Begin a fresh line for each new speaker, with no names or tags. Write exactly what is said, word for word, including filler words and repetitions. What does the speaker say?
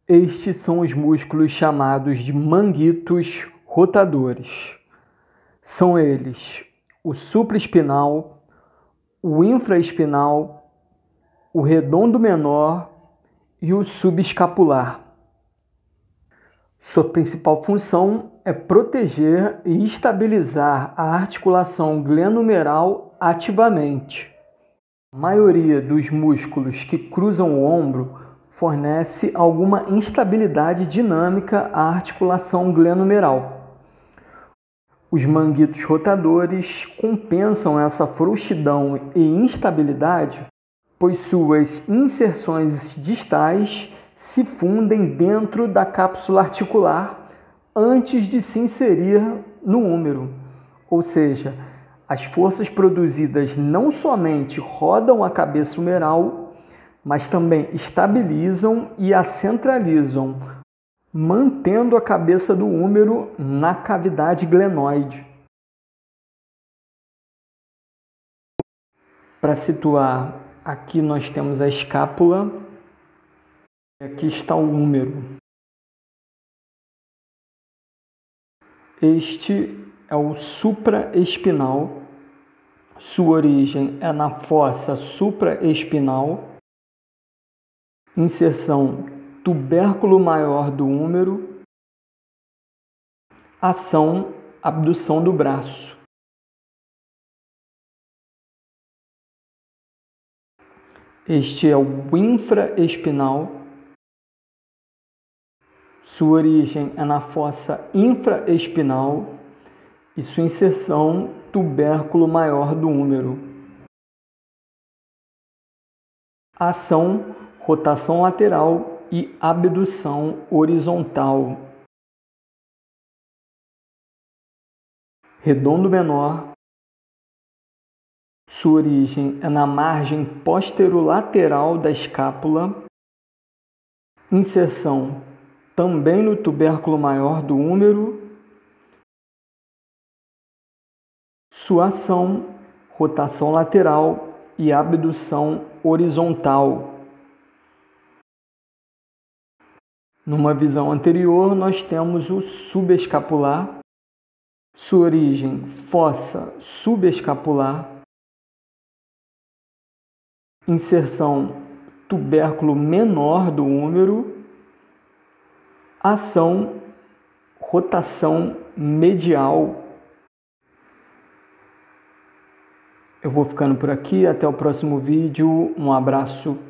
Estes são os músculos chamados de manguitos rotadores. São eles o supraespinal, o infraespinal, o redondo menor e o subescapular. Sua principal função é proteger e estabilizar a articulação glenohumeral ativamente. A maioria dos músculos que cruzam o ombro fornece alguma instabilidade dinâmica à articulação glenohumeral. Os manguitos rotadores compensam essa frouxidão e instabilidade, pois suas inserções distais se fundem dentro da cápsula articular antes de se inserir no húmero, ou seja, as forças produzidas não somente rodam a cabeça humeral, mas também estabilizam e a centralizam, mantendo a cabeça do húmero na cavidade glenoide. Para situar, aqui nós temos a escápula, e aqui está o húmero. Este é o supraespinal, sua origem é na fossa supraespinal, inserção tubérculo maior do húmero, ação abdução do braço. Este é o infraespinal, sua origem é na fossa infraespinal e sua inserção tubérculo maior do húmero. Ação, rotação lateral e abdução horizontal. Redondo menor, sua origem é na margem posterolateral da escápula, inserção também no tubérculo maior do húmero, sua ação, rotação lateral e abdução horizontal. Numa visão anterior, nós temos o subescapular, sua origem fossa subescapular, inserção tubérculo menor do húmero, ação, rotação medial. Eu vou ficando por aqui, até o próximo vídeo, um abraço.